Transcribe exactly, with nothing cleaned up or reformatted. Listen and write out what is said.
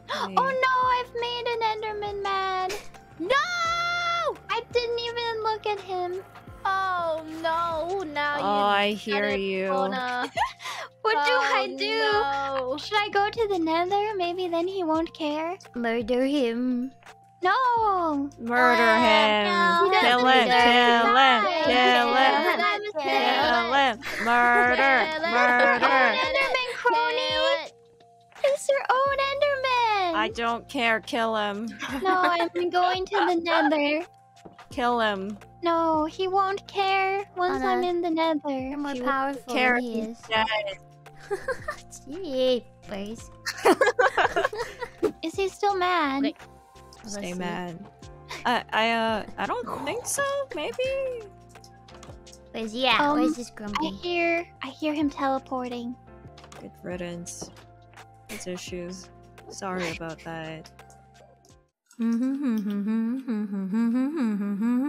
Oh no, I've made an Enderman mad. No! I didn't even look at him. Oh no, now oh, you I hear got it, you. Fauna. What do Oh, I do? No. Should I go to the nether? Maybe then he won't care. Murder him. No! Murder him! No, Kill he him! doesn't Kill him! Kill him! Kill Kill him! Murder! Murder! Enderman crony! It's your own Enderman! I don't care. Kill him. No, I'm going to the nether. Kill him. No, he won't care once Anna, I'm in the nether. You're more He powerful Care than he is. Jeepers. Is he still mad? Wait. Stay mad. I I uh I don't think so. Maybe. Where's he at? Um, Where's this I grumpy? hear, I hear him teleporting. Good riddance. His issues. Sorry about that.